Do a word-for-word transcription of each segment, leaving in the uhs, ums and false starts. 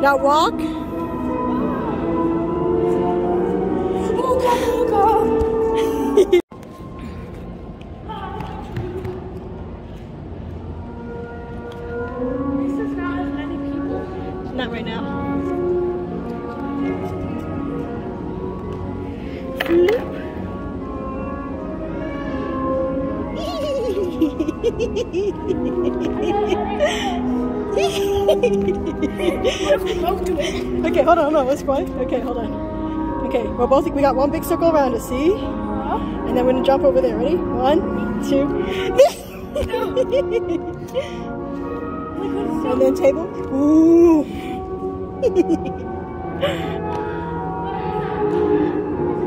Now walk. Not right now. Okay, hold on, hold on, let's go. Okay, hold on. Okay, we're both, we got one big circle around us, see? And then we're gonna jump over there. Ready? One, two. And then table. Ooh.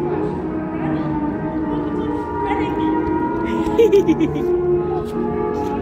Ready?